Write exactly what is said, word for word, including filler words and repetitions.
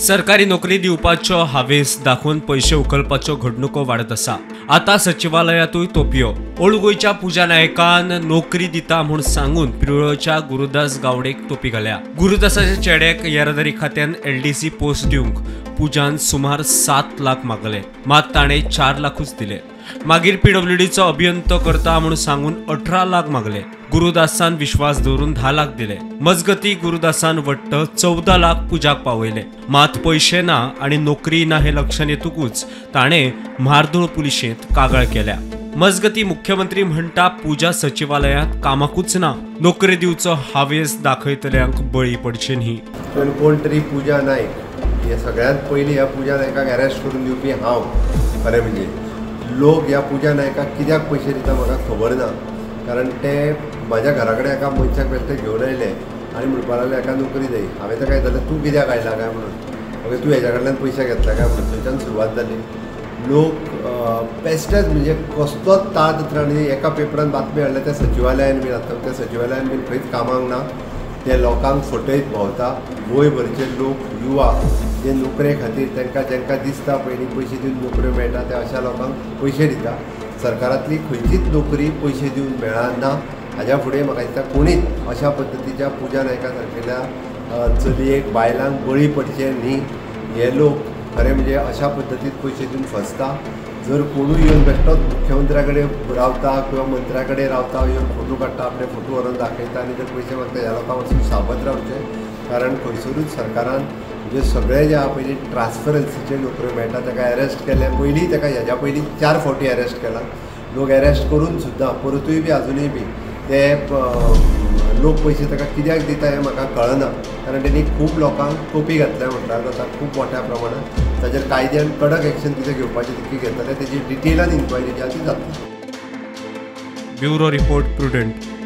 सरकारी नोकरी दिवपाचो हावेस दाखवून पैसे उखलपाच्यो घडणुको वाडत आसा। आता सचिवालयातूय तोपयो। ओल्ड गोयच्या पुजा नायकान नोकरी दिता म्हूण सांगून पिरोळच्या गुरुदास गावडेक तोपी घाल्या। गुरुदासाच्या चेड्याक येरादारी खात्यान एलडीसी पोस्ट दिवंक पुजान सुमार सात लाख मागले, मात ताणें चार लाखूच दिले। मागीर पीडब्ल्यूडीचो अभियंतो करता म्हणून सांगून अठरा लाख मागले। गुरुदासान विश्वास दवरून धा लाख दिले। मजगती गुरुदासान वट्ट चौदा लाख पुजाक पावयले, मात पैसे ना आणि नोकरी ना हे लक्षात येतूकच ताणें म्हार्दोळ पुलिशेंत कागाळ केल्या। मजगती मुख्यमंत्री म्हणटा पुजा सचिवालयात कामाकूच ना, नोकरी दिवचो हावेस दाखयतल्यांक बळी पडचे न्ही। पण कोण तरी पुजा नायक हे सगळ्यात पयलीं ह्या पुजा नायकाक अरेस्ट करून दिवपी हांव। खरें म्हणजे लोक ह्या पुजा नायकाक कित्याक पयशे दिता म्हाका खबर ना, कारण ते म्हाज्या घरा कडेन एका मनशाक बेश्टे घेवन आयले आनी म्हणपाक लागले एका नोकरी जाय। हांवें ताका विचारलें तूं कित्याक आयला काय म्हणून, ओके तूं हेज्या कडल्यान पयशे घेतला काय म्हणून, थंयच्यान सुरवात जाली। लोक बेश्टेच म्हणजे कसलोच ताळतत्र आनी एका पेपरान बातमी हाडल्या त्या सचिवालयान बीन आसता, त्या सचिवालयान बीन खंयच कामाक ना, ते लोकांक फटयत भोंवता। गोंयभरचे लोक युवा जे नोकरे खातीर तांकां जेंकां दिसता पयलीं पयशे दिवन नोकऱ्यो मेळटा त्या अशा लोकांक पयशे दिता। सरकारांतली खंयचीच नोकरी पयशे दिवन मेळना। हाज्या फुडें म्हाका दिसता कोणीच अशा पद्दतीच्या पुजा नायका सारकेल्या चलयेक बायलांक बळी पडचे न्ही। हे लोक खरें म्हणजे अशा पद्दतीन पयशे दिवन फसता। जर कोणूय येवन बेश्टोच मुख्यमंत्र्या कडेन रावता किंवा मंत्र्या कडेन रावता, येवन फोटो काडटा, आपले फोटो व्हरून दाखयता आनी जर पयशे मागता ह्या लोकांक वचून साबत रावचे, कारण खंयसरूच सरकारान म्हणजे सगळे जे आहा पयलीं ट्रान्सफरन्सीचे नोकऱ्यो मेळटा ताका अरेस्ट केले। पयलीं ताका हेज्या पयलीं चार फावटी अरेस्ट केला। लोक अरेस्ट करून सुद्दां परतूय बी आजुनूय बी ते लोक पयशे ताका कित्याक दिता हें म्हाका कळना, कारण तेणी खूब लोकांक तोपी घातल्या म्हणटात जाता खूब मोठ्या प्रमाणात। ताचेर कायद्यान कडक एक्शन कितें घेवपाचें तितकी घेतले, तेजी डिटेलान इन्क्वायरी जी आसा ती जातली। Bureau report prudent.